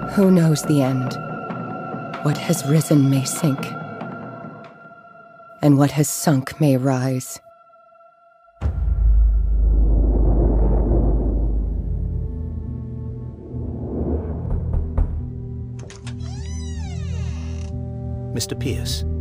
Who knows the end? What has risen may sink, and what has sunk may rise. Mr. Pierce.